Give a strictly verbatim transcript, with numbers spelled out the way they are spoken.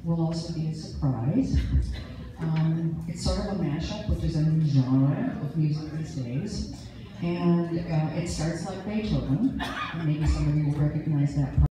will also be a surprise. Um, it's sort of a mashup, which is a new genre of music these days. And uh, it starts like Beethoven. Maybe some of you will recognize that part.